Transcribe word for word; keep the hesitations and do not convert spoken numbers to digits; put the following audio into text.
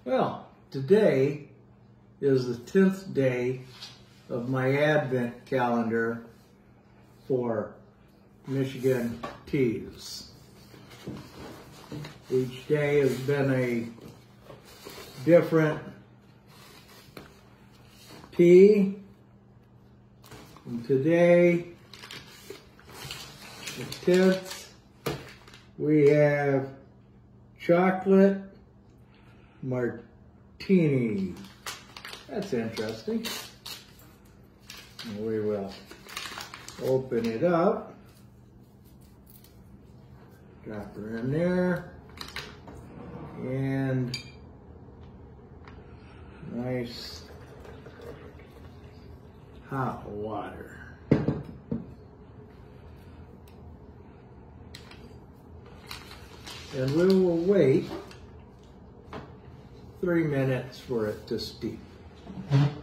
Well, today is the tenth day of my Advent calendar for Michigan teas. Each day has been a different tea, and today, the tenth, we have chocolate martini. That's interesting. And we will open it up. Drop her in there. And nice hot water. And we will wait three minutes for it to steep.